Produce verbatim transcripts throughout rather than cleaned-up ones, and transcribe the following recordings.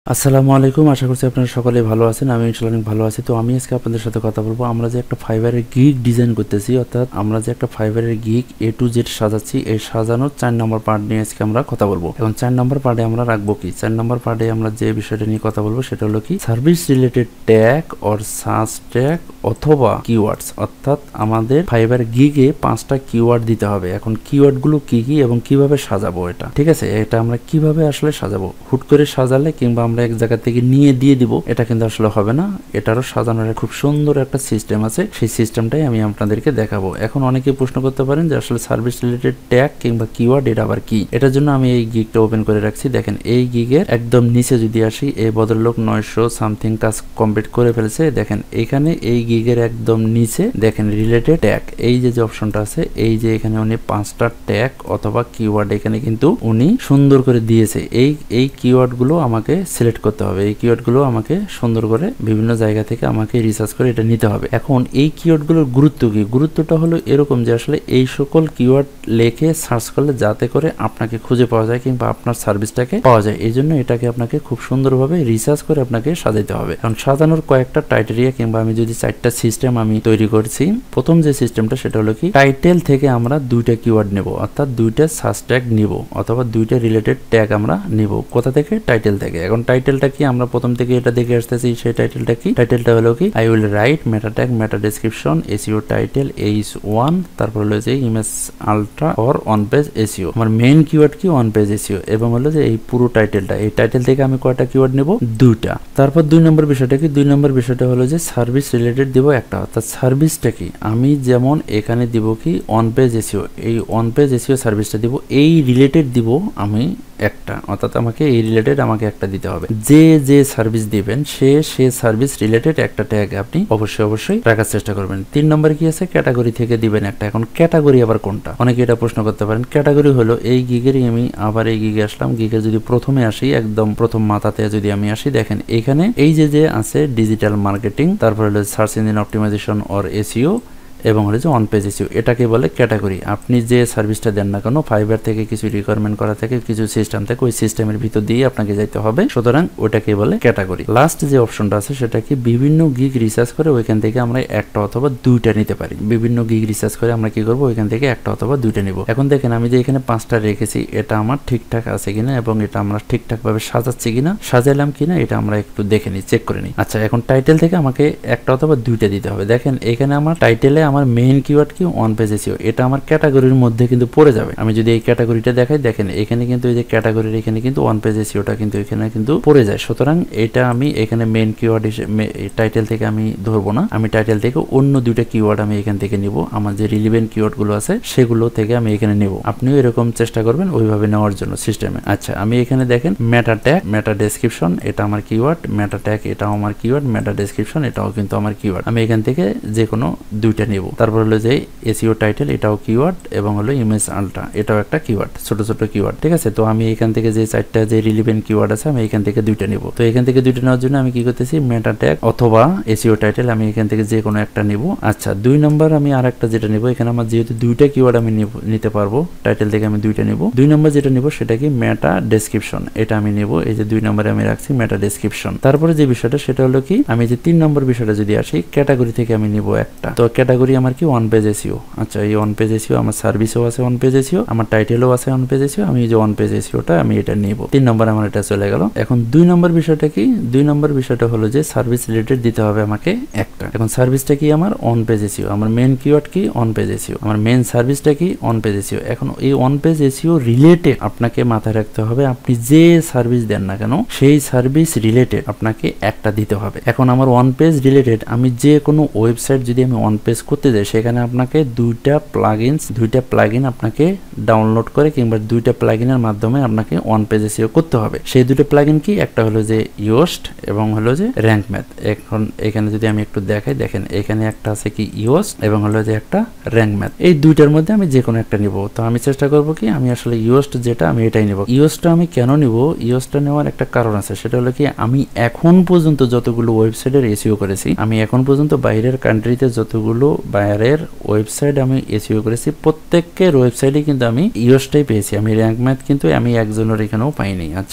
আসসালামু আলাইকুম, আশা করছি আপনারা সকলে ভালো আছেন। আমি ইনশাআল্লাহ অনেক ভালো আছি। তো আমি আজকে আপনাদের সাথে কথা বলবো আমরা যে একটা ফাইবারের গিগ ডিজাইন করতেছি, অর্থাৎ আমরা যে একটা ফাইবারের গিগ এ টু জেড সাজাচ্ছি, এই সাজানোর চার নম্বর পার্ট নিয়ে আজকে আমরা কথা বলবো। এখন চার নম্বর পার্টে আমরা রাখবো কি, চার নম্বর পার্টে আমরা যে বিষয়টা নিয়ে কথা বলবো সেটা হলো কি service related tag or search tag অথবা কিওয়ার্ডস। অর্থাৎ আমাদের ফাইবার গিগে পাঁচটা কিওয়ার্ড দিতে হবে। এখন কিওয়ার্ড গুলো কি কি এবং কিভাবে সাজাবো এটা, ঠিক আছে, এটা আমরা কিভাবে আসলে সাজাবো। হুট করে সাজালে কিংবা আমরা এক জায়গা থেকে নিয়ে দিয়ে দিব, এটা কিন্তু আসলে হবে না। এটারও সাজানোর খুব সুন্দর একটা সিস্টেম আছে, সেই সিস্টেমটাই আমি আপনাদেরকে দেখাবো। এখন অনেকে প্রশ্ন করতে পারেন যে আসলে সার্ভিস রিলেটেড ট্যাগ কিংবা কিওয়ার্ড এটা আবার কি। এটার জন্য আমি এই গিগটা ওপেন করে রাখছি। দেখেন এই গিগের একদম নিচে যদি আসি, এই ভদ্রলোক নয়শো সামথিং কাজ কমপ্লিট করে ফেলেছে। দেখেন এখানে এই গিগের একদম নিচে দেখেন রিলেটেড ট্যাগ, এই যে যে অপশনটা আছে, এই যে এখানে উনি পাঁচটা ট্যাগ অথবা কিওয়ার্ড এখানে কিন্তু উনি সুন্দর করে দিয়েছে। এই এই কিওয়ার্ড গুলো আমাকে সিলেক্ট করতে হবে। এই কিওয়ার্ড গুলো আমাকে সুন্দর করে বিভিন্ন জায়গা থেকে আমাকে রিসার্চ করে এটা নিতে হবে। এখন এই কিওয়ার্ড গুলোর গুরুত্ব কি, গুরুত্বটা হলো এরকম যে আসলে এই সকল কিওয়ার্ড লেখে সার্চ করলে যাতে করে আপনাকে খুঁজে পাওয়া যায় কিংবা আপনার সার্ভিসটাকে পাওয়া যায়, এই জন্য এটাকে আপনাকে খুব সুন্দরভাবে রিসার্চ করে আপনাকে সাজাতে হবে। কারণ সাজানোর কয়েকটা টাইটেরিয়া কিংবা আমি যদি চারটা সিস্টেম আমি তৈরি করছি। প্রথম যে সিস্টেমটা সেটা হলো কি টাইটেল থেকে আমরা দুইটা কিওয়ার্ড নেব, অর্থাৎ দুইটা সার্চ ট্যাগ নিব অথবা দুইটা রিলেটেড ট্যাগ আমরা নিব। কোথা থেকে? টাইটেল থেকে। এখন টাইটেলটা কি, আমরা প্রথম থেকে এটা দেখে আসতেছি। সেই টাইটেলটা কি? টাইটেলটা হলো কি I will write meta tag meta description SEO title H one, তারপর হলো যে image ultra or on page SEO. আমার মেইন কিওয়ার্ড কি অন পেজ এসইও, এবং হলো যে এই পুরো টাইটেলটা, এই টাইটেল থেকে আমি কয়টা কিওয়ার্ড নেব? দুইটা। তারপর দুই নম্বর বিষয়টা কি, দুই নম্বর বিষয়টা হলো যে সার্ভিস রিলেটেড দিব একটা, অর্থাৎ সার্ভিসটা কি আমি যেমন এখানে দিব কি অন পেজ এসইও, এই অন পেজ এসইও সার্ভিসটা দিব, এই রিলেটেড দিব আমি একটা, অর্থাৎ আমাকে এই রিলেটেড আমাকে একটা দিতে হবে। যে যে সার্ভিস দিবেন সে সে সার্ভিস রিলেটেড একটা ট্যাগ আপনি অবশ্যই অবশ্যই রাখার চেষ্টা করবেন। তিন নম্বর কি আছে, ক্যাটাগরি থেকে দিবেন একটা। এখন ক্যাটাগরি আবার কোনটা, অনেকে এটা প্রশ্ন করতে পারেন। ক্যাটাগরি হলো এই গিগেরই, আমি আবার এই গিগে আসলাম, গিগের যদি প্রথমে আসি, একদম প্রথম মাথাতে যদি আমি আসি, দেখেন এখানে এই যে যে আছে ডিজিটাল মার্কেটিং, তারপর হলো search engine optimization or SEO, এবং হলো যে অন পেজ এসইও, এটাকে বলে ক্যাটাগরি। আপনি যে সার্ভিসটা দেন না কেন, ফাইবার থেকে কিছু রিকোয়ারমেন্ট করা থাকে, কিছু সিস্টেম থাকে, ওই সিস্টেমের ভিতর দিয়ে আপনাকে যাইতে হবে, সুতরাং ওটাকে বলে ক্যাটাগরি। লাস্ট যে অপশনটা আছে সেটা কি বিভিন্ন গিগ রিসার্চ করে ওইখান থেকে আমরা একটা অথবা দুইটা নিতে পারি। বিভিন্ন গিগ রিসার্চ করে আমরা কি করবো, ওইখান থেকে একটা অথবা দুইটা নিব। এখন দেখেন আমি যে এখানে পাঁচটা রেখেছি, এটা আমার ঠিকঠাক আছে কিনা এবং এটা আমরা ঠিকঠাক ভাবে সাজাচ্ছি কিনা, সাজাইলাম কিনা, এটা আমরা একটু দেখে নিই, চেক করে নিই। আচ্ছা, এখন টাইটেল থেকে আমাকে একটা অথবা দুইটা দিতে হবে। দেখেন এখানে আমার টাইটেলে আমার মেইন কিওয়ার্ড কি অন পেজ এসইও, এটা আমার ক্যাটাগরির মধ্যে কিন্তু পড়ে যাবে। আমি যদি এই ক্যাটাগরিটা দেখাই, দেখেন এখানে কিন্তু এই যে ক্যাটাগরির এখানে কিন্তু অন পেজ এসইওটা কিন্তু এখানে কিন্তু পড়ে যায়। সুতরাং এটা আমি এখানে মেইন কিওয়ার্ড টাইটেল থেকে আমি ধরবো না, আমি টাইটেল থেকে অন্য দুইটা কিওয়ার্ড আমি এখান থেকে নিব। আমার যে রিলিভেন্ট কিওয়ার্ড গুলো আছে সেগুলো থেকে আমি এখানে নিব। আপনিও এরকম চেষ্টা করবেন ওইভাবে নেওয়ার জন্য সিস্টেমে। আচ্ছা, আমি এখানে দেখেন মেটা ট্যাগ মেটা ডেসক্রিপশন, এটা আমার কিওয়ার্ড, মেটা ট্যাগ এটাও আমার কিওয়ার্ড, মেটা ডেসক্রিপশন এটাও কিন্তু আমার কিওয়ার্ড। আমি এখান থেকে যে কোনো দুইটা নিব। তারপর হলো যে এসইও টাইটেল এটাও কিওয়ার্ড, এবং হলো ইমেজ আলট্রা এটাও একটা কিওয়ার্ড, ছোট ছোট কিওয়ার্ড, ঠিক আছে। তো আমি এখান থেকে যে চারটা যে রিলিভেন্ট কিওয়ার্ড আছে আমি এখান থেকে দুইটা নিব। তো এখান থেকে দুইটা নেওয়ার জন্য আমি কি করতেছি, মেটা ট্যাগ অথবা এসইও টাইটেল আমি এখান থেকে যে কোনো একটা নিব। আচ্ছা, দুই নম্বর আমি আর একটা যেটা নিব, এখানে আমার যেহেতু দুইটা কিওয়ার্ড আমি নিতে পারবো, টাইটেল থেকে আমি দুইটা নিব। দুই নম্বর যেটা নিব সেটা কি মেটা ডেসক্রিপশন, এটা আমি নিব। এই যে দুই নম্বরে আমি রাখছি মেটা ডেসক্রিপশন। তারপরে যে বিষয়টা সেটা হলো কি, আমি যে তিন নম্বর বিষয়টা যদি আসি, ক্যাটাগরি থেকে আমি নিব একটা। তো ক্যাটাগরি আমার কি অন পেজ এসইও। আচ্ছা, এই অন পেজ এসইও আমার সার্ভিসও আছে, অন পেজ এসইও আমার টাইটেলও আছে, অন পেজ এসইও। আমি যে অন পেজ এসইওটা আমি এটা নিব। তিন নম্বর আমার এটা চলে গেল। এখন দুই নম্বর বিষয়টা কি, দুই নম্বর বিষয়টা হলো যে সার্ভিস রিলেটেড দিতে হবে আমাকে একটা। এখন সার্ভিসটা কি আমার অন পেজ এসইও, আমার মেইন কিওয়ার্ড কি অন পেজ এসইও, আমার মেইন সার্ভিসটা কি অন পেজ এসইও। এখন এই অন পেজ এসইও রিলেটেড আপনাকে মাথায় রাখতে হবে, আপনি যে সার্ভিস দেন না কেন সেই সার্ভিস রিলেটেড আপনাকে একটা দিতে হবে। এখন আমার অন পেজ রিলেটেড, আমি যে কোনো ওয়েবসাইট যদি আমি অন পেজ করতে যাই, সেখানে আপনাকে দুইটা প্লাগইনস দুইটা প্লাগইন আপনাকে ডাউনলোড করে কিংবা দুইটা প্লাগইনের মাধ্যমে আপনাকে অন পেজ এসইও করতে হবে। সেই দুটো প্লাগইন কি, একটা হলো যে ইওস্ট এবং হলো যে র‍্যাঙ্ক ম্যাথ। এখন এখানে যদি আমি একটু দেখাই, দেখেন এখানে একটা আছে কি ইওস্ট এবং হলো যে একটা র‍্যাঙ্ক ম্যাথ। এই দুইটার মধ্যে আমি যে কোনো একটা নিব। তো আমি চেষ্টা করব কি, আমি আসলে ইওস্ট যেটা আমি এটাই নিব। ইওস্টটা আমি কেন নিব, ইওস্টটা নেওয়ার একটা কারণ আছে, সেটা হলো কি আমি এখন পর্যন্ত যতগুলো ওয়েবসাইটের এসইও করেছি, আমি এখন পর্যন্ত বাইরের কান্ট্রিতে যতগুলো বাইরের ওয়েবসাইট আমি এসইও করেছি, প্রত্যেকের ওয়েবসাইটে কিন্তু আমি ইওস্টটাই পেয়েছি। আমি র‍্যাঙ্ক ম্যাথ কিন্তু আমি একজনের এখানেও পাইনি। আচ্ছা,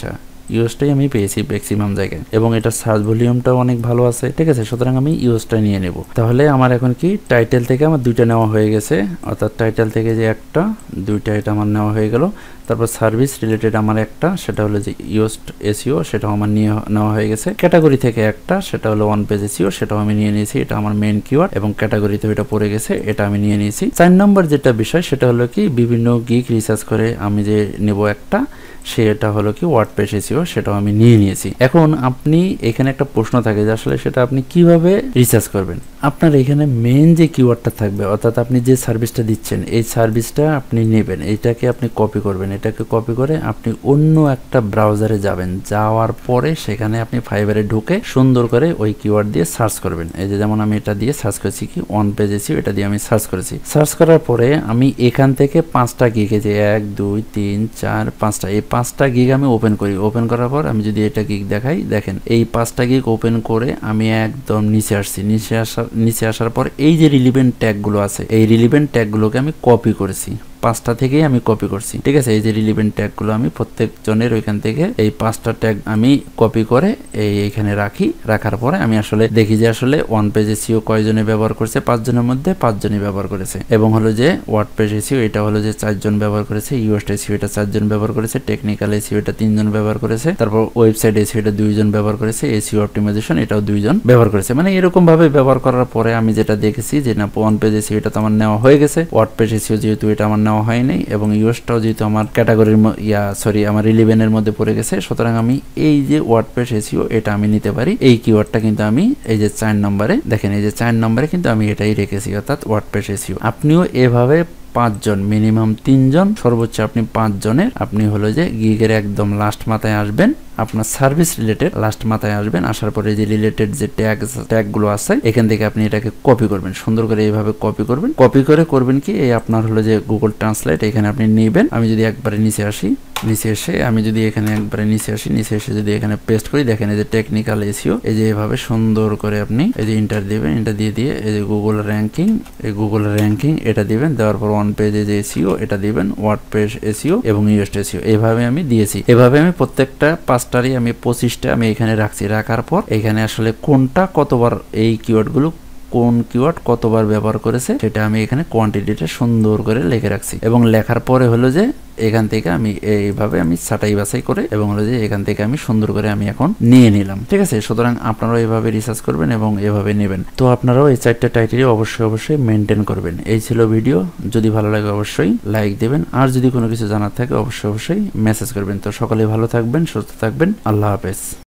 ইউএসটাই আমি পেয়েছি ম্যাক্সিমাম জায়গায়, এবং এটা সার্চ ভলিউমটাও অনেক ভালো আছে। ঠিক আছে, সুতরাং আমি ইউএসটা নিয়ে নেব। তাহলে আমার এখন কি টাইটেল থেকে আমার দুইটা নেওয়া হয়ে গেছে, অর্থাৎ টাইটেল থেকে যে একটা দুইটা এটা আমার নেওয়া হয়ে গেল। তারপর সার্ভিস রিলেটেড আমার একটা, সেটা হলো যে ইউএসট এসইও, সেটাও আমার নিয়ে নেওয়া হয়ে গেছে। ক্যাটাগরি থেকে একটা, সেটা হলো ওয়ান পেজ এসইও, সেটাও আমি নিয়ে নিয়েছি, এটা আমার মেইন কিওয়ার্ড, এবং ক্যাটাগরিতে এটা পড়ে গেছে, এটা আমি নিয়ে নিয়েছি। চার নম্বর যেটা বিষয় সেটা হলো কি বিভিন্ন গিগ রিসার্চ করে আমি যে নেব একটা, সেটা হলো কি ওয়ার্ডপ্রেস এসইও, সেটাও আমি নিয়ে নিয়েছি। এখন আপনি এখানে একটা প্রশ্ন থাকে যে আসলে সেটা আপনি কিভাবে রিসার্চ করবেন। আপনার এখানে মেইন যে কিওয়ার্ডটা থাকবে, অর্থাৎ আপনি যে সার্ভিসটা দিচ্ছেন এই সার্ভিসটা আপনি নেবেন, এটাকে আপনি কপি করবেন, এটাকে কপি করে আপনি অন্য একটা ব্রাউজারে যাবেন, যাওয়ার পরে সেখানে আপনি ফাইবারে ঢুকে সুন্দর করে ওই কিওয়ার্ড দিয়ে সার্চ করবেন। এই যে যেমন আমি এটা দিয়ে সার্চ করেছি কি ওয়ান পেজ এসইও, এটা দিয়ে আমি সার্চ করেছি। সার্চ করার পরে আমি এখান থেকে পাঁচটা গিগে যে এক দুই তিন চার পাঁচটা, এই পাঁচটা গিগ আমি ওপেন করি। ওপেন করার পর আমি যদি এটা গিগ দেখাই, দেখেন এই পাঁচটা গিগ ওপেন করে আমি একদম নিচে আসছি। নিচে আসার নিচে আসার পর এই যে রিলিভেন্ট ট্যাগগুলো আছে, এই রিলিভেন্ট ট্যাগগুলোকে আমি কপি করেছি, পাঁচটা থেকেই আমি কপি করছি। ঠিক আছে, এই যে রিলিভেন্ট ট্যাগগুলো আমি প্রত্যেক জনের ওইখান থেকে এই পাঁচটা ট্যাগ আমি কপি করে এই এইখানে রাখি। রাখার পরে আমি আসলে দেখি যে আসলে ওয়ান পেজ এসইও কয়জনে ব্যবহার করছে, পাঁচজনের মধ্যে পাঁচজনই ব্যবহার করেছে, এবং হলো যে ওয়ার্ডপ্রেস এসইও এটা হলো যে চারজন ব্যবহার করেছে, ইউএসট এসইও এটা চারজন ব্যবহার করেছে, টেকনিক্যাল এসইও এটা তিনজন ব্যবহার করেছে, তারপর ওয়েবসাইট এসইও এটা দুইজন ব্যবহার করেছে, এসইও অপটিমাইজেশন এটাও দুইজন ব্যবহার করেছে। মানে এরকম ভাবে ব্যবহার করার পরে আমি যেটা দেখেছি যে না ওয়ান পেজ এসইও এটা তো আমার নেওয়া হয়ে গেছে, ওয়ার্ডপ্রেস এসইও যেহেতু এটা আমার নেওয়া হয় নাই, এবং ইউএসটাও যেহেতু আমার ক্যাটাগরির ইয়া সরি আমার রিলিভেনের মধ্যে পড়ে গেছে, সুতরাং আমি এই যে ওয়ার্ডপ্রেস এসইও এটা আমি নিতে পারি। এই কিওয়ার্ডটা কিন্তু আমি এই যে চার নম্বরে দেখেন, এই যে চার নম্বরে কিন্তু আমি এটাই রেখেছি, অর্থাৎ ওয়ার্ডপ্রেস এসইও। আপনিও এভাবে পাঁচজন, মিনিমাম তিনজন, সর্বোচ্চ আপনি পাঁচ জনের আপনি হলো যে গিগের একদম লাস্ট মাথায় আসবেন, আপনার সার্ভিস রিলেটেড লাস্ট মাথায় আসবেন। আসার পরে যে রিলেটেড যে ট্যাগ ট্যাগগুলো আছে এখান থেকে আপনি এটাকে কপি করবেন, সুন্দর করে এইভাবে কপি করবেন। কপি করে করবেন কি এই আপনার হলো যে গুগল ট্রান্সলেট এখানে আপনি নেবেন। আমি যদি একবারে নিচে আসি, নিচে এসে আমি যদি এখানে একবারে নিচে আসি, নিচে এসে যদি এখানে পেস্ট করি, দেখেন এই যে টেকনিক্যাল এসইও, এই যে এভাবে সুন্দর করে আপনি এই যে ইন্টার দিবেন, এটা দিয়ে দিয়ে এই যে গুগল র্যাঙ্কিং, এই গুগল র্যাঙ্কিং এটা দিবেন, দেওয়ার পর ওয়ান পেজে যে এসইও এটা দিবেন, ওয়ার্ডপ্রেস এসইও এবং ইউএসট এসইও এইভাবে আমি দিয়েছি। এভাবে আমি প্রত্যেকটা পাঁচটারই আমি পঁচিশটা আমি এখানে রাখছি। রাখার পর এখানে আসলে কোনটা কতবার এই কিওয়ার্ডগুলো কোন কিওয়ার্ড কতবার ব্যবহার করেছে সেটা আমি এখানে কোয়ান্টিটিটা সুন্দর করে লিখে রাখছি, এবং লেখার পরে হলো যে এখান থেকে আমি এইভাবে আমি ছাটাই বাছাই করে এবং হলো যে এখান থেকে আমি সুন্দর করে আমি এখন নিয়ে নিলাম। ঠিক আছে, সুতরাং আপনারাও এভাবে রিসার্চ করবেন এবং এভাবে নেবেন। তো আপনারাও এই চারটা টাইটেল অবশ্যই অবশ্যই মেনটেন করবেন। এই ছিল ভিডিও, যদি ভালো লাগে অবশ্যই লাইক দেবেন, আর যদি কোনো কিছু জানার থাকে অবশ্যই অবশ্যই মেসেজ করবেন। তো সকলে ভালো থাকবেন, সুস্থ থাকবেন, আল্লাহ হাফেজ।